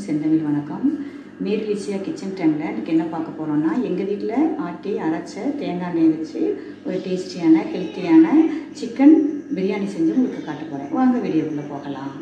அனைவருக்கும் செந்தமிழ் வணக்கம். மேரி லிஷியா கிச்சன் டைமில் இன்றைக்கி என்ன பார்க்க போகிறோன்னா, எங்கள் வீட்டில் ஆட்டி அரைச்ச தேங்காய் எண்ணெய் வச்சு ஒரு டேஸ்டியான ஹெல்த்தியான சிக்கன் பிரியாணி செஞ்சு உங்களுக்கு காட்ட போகிறேன். வாங்க வீடியோக்குள்ளே போகலாம்.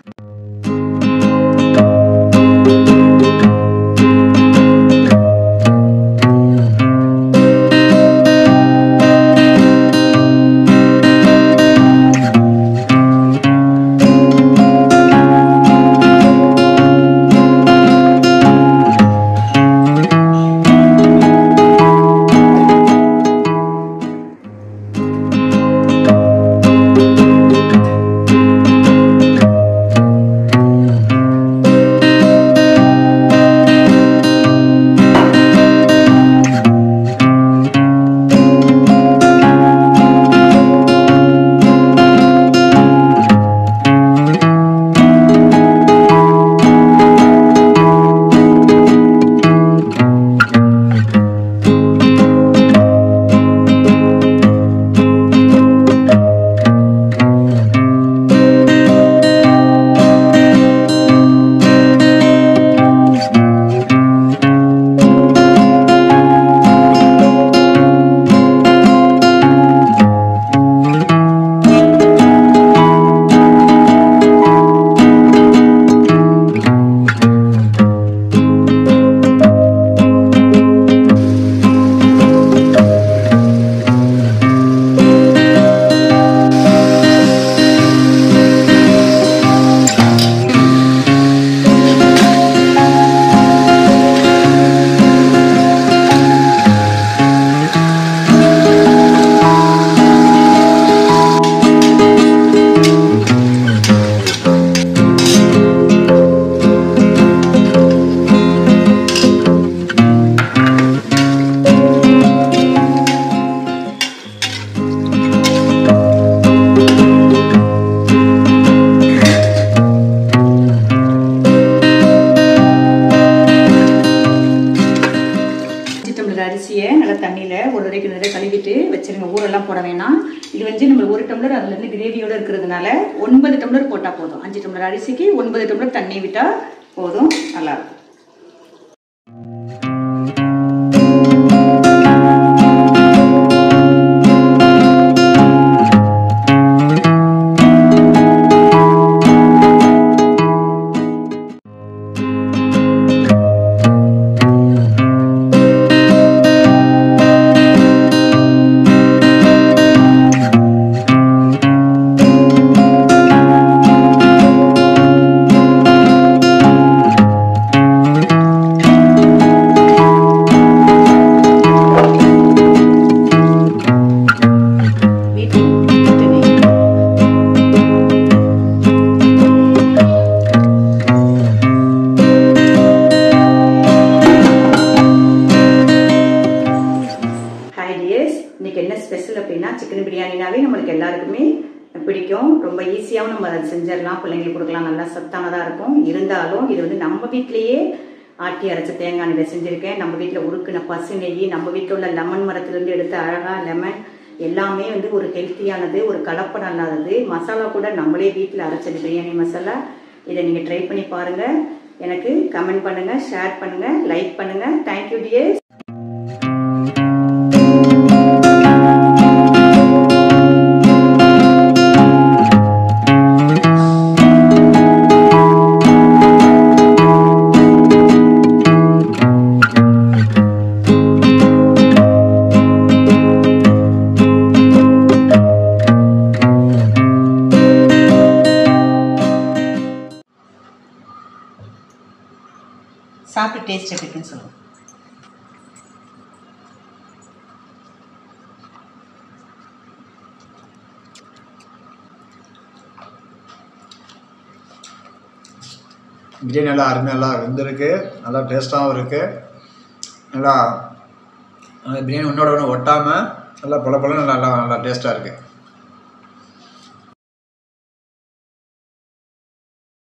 அரிசியை நல்லா தண்ணியில் ஒரு வரைக்கும் நிறைய கழுவிட்டு வச்சுருங்க. ஊரெல்லாம் போட வேணாம். இது வந்து நம்ம 1 டம்ளர் அதுலேருந்து கிரேவியோடு இருக்கிறதுனால 9 டம்ளர் போட்டால் போதும். 5 டம்ளர் அரிசிக்கு 9 டம்ளர் தண்ணி விட்டால் போதும். நல்லாயிருக்கும். இன்னைக்கு என்ன ஸ்பெஷல் அப்படின்னா, சிக்கன் பிரியாணினாவே நம்மளுக்கு எல்லாருக்குமே பிடிக்கும். ரொம்ப ஈஸியாகவும் நம்ம அதை செஞ்சிடலாம். பிள்ளைங்களுக்கு கொடுக்கலாம். நல்லா சத்தானதாக இருக்கும். இருந்தாலும் இது வந்து நம்ம வீட்டிலேயே ஆட்டி அரைச்ச தேங்காய் எண்ணெய் செஞ்சுருக்கேன். நம்ம வீட்டில் உருக்குன பசு நெய், நம்ம வீட்டில் உள்ள லெமன் மரத்துலேருந்து எடுத்து அழகாக லெமன் எல்லாமே வந்து ஒரு ஹெல்த்தியானது, ஒரு கலப்படம் இல்லாதது. மசாலா கூட நம்மளே வீட்டில் அரைச்சது பிரியாணி மசாலா. இதை நீங்கள் ட்ரை பண்ணி பாருங்கள். எனக்கு கமெண்ட் பண்ணுங்கள், ஷேர் பண்ணுங்கள், லைக் பண்ணுங்கள். Thank you tears. சாப்பிட்டு டேஸ்ட் எப்படி இருக்குன்னு சொல்லுங்கள். பிரியாணி நல்லா அருமையாக நல்லா வெந்திருக்கு. நல்லா டேஸ்ட்டாகவும் இருக்குது. நல்லா பிரியாணி ஒன்றோட ஒன்று ஒட்டாமல் நல்லா பொல நல்லா நல்லா டேஸ்ட்டாக இருக்குது.